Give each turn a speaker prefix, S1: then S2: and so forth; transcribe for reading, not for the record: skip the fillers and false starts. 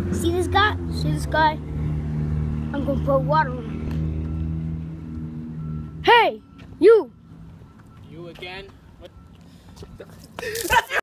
S1: See this guy? See this guy? I'm gonna pour water on him. Hey, you!
S2: You again? What?